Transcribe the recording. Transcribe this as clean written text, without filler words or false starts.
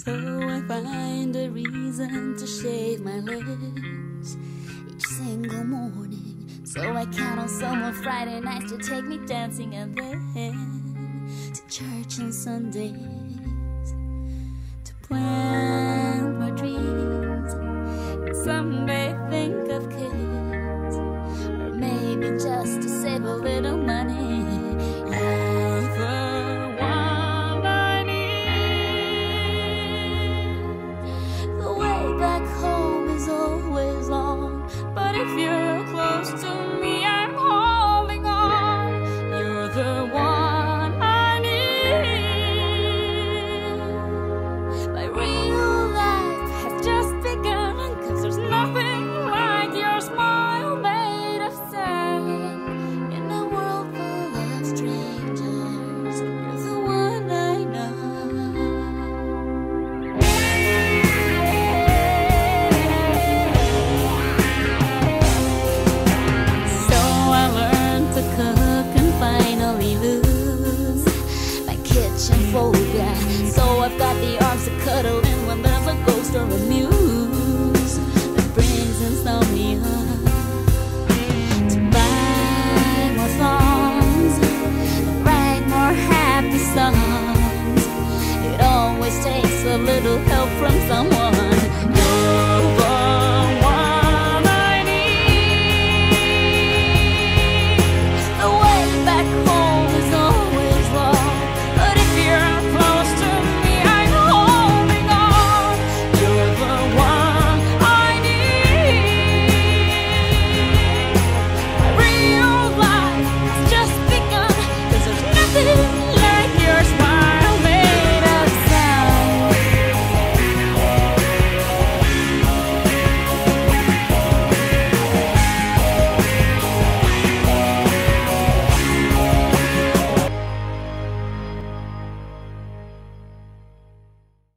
So I find a reason to shave my legs each single morning. So I count on someone Friday nights to take me dancing, and then to church on Sundays to plant my dreams, and someday think of kids, or maybe just to save a little money.